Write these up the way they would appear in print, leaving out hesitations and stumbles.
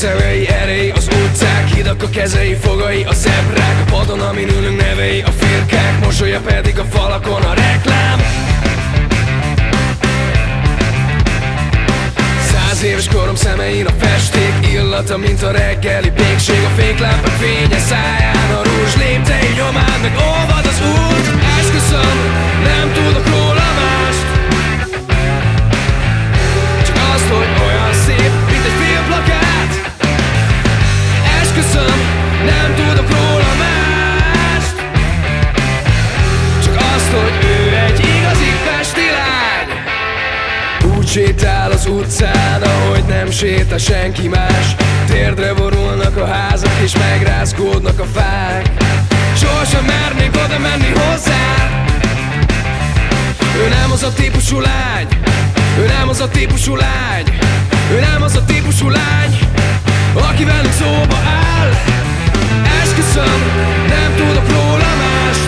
szemei, erély, az utcák, hidak a kezei, fogai, a zebrák, a padon, amin ülünk nevei, a firkák, mosolya pedig a falakon a reklám. 100 éves korom szemein a festék illata, mint a reggeli pékség, a féklámpák fénye száján, a rúzs léptei nyomán, meg olvad az út. Esküszöm, nem tudok róla mást, csak azt, hogy olyan szép, mint egy filmplakát. Esküszöm, nem tudok róla mást, csak azt, hogy ő egy igazi pesti lány. Úgy sétál az utcán, ahogy nem sétál senki más. Térdre borulnak a házak és megrázkódnak a fák. Sohasem mernék oda menni hozzá. Ő nem az a típusú lány, ő nem az a típusú lány, ő nem az a típusú lány, aki velünk szóba áll. Esküszöm, nem tudok róla mást,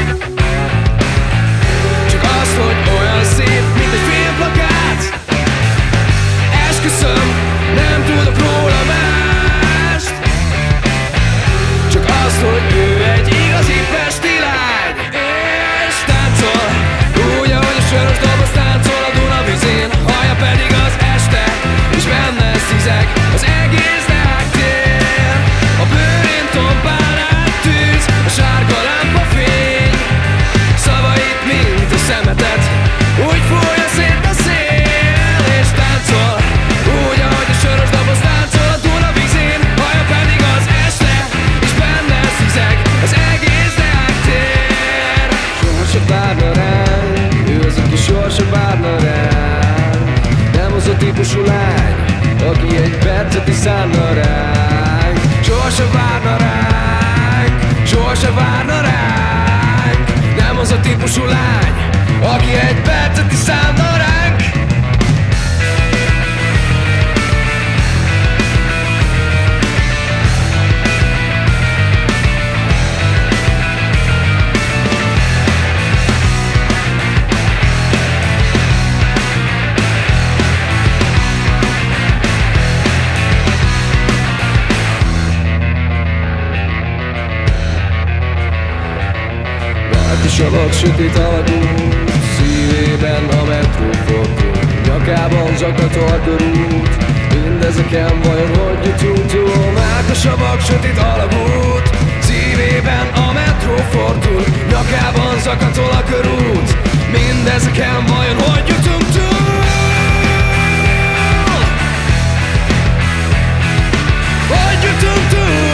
csak azt, hogy olyan szép, mint egy filmplakát. Esküszöm, nem tudok róla mást, csak azt, hogy ő egy igazi pesti lány. És táncol, úgy, ahogy a sörös doboz táncol a Duna vizén, haja pedig az este, és benne szizeg az egész Deák-tér. A bőrén tompán át tűz, a sárga lámpa fény, szavait, mint a szemetet, úgy fújja szét a szél. És táncol, úgy, ahogy a sörös doboz táncol a Duna vizén, haja pedig az este, és benne szizeg az egész Deák-tér. Sorsa várna ránk, ő az, aki sorsa várna ránk. Nem az a típusú lány, aki egy percet is szánna ránk. Sorsa várna ránk, sorsa várna ránk. Nem az a típusú lány, aki egy percet is szánna ránk. Savak sötét alagú, szívében a metró fordul, nyakában zaklatott a rút. Mindezeken vajon hogy jutunk túl? Mert a savak sötét alagút, szívében a metró fordul, nyakában zakatol a körút. Mindezeken vajon hogy jutunk túl? Hogy jutunk túl?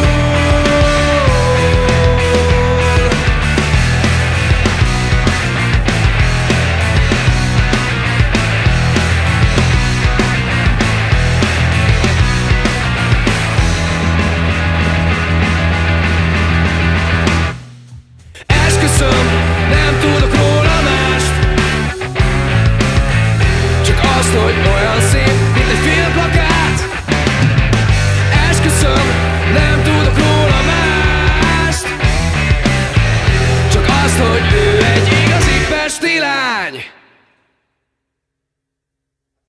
Nem tudok róla mást, csak azt, hogy olyan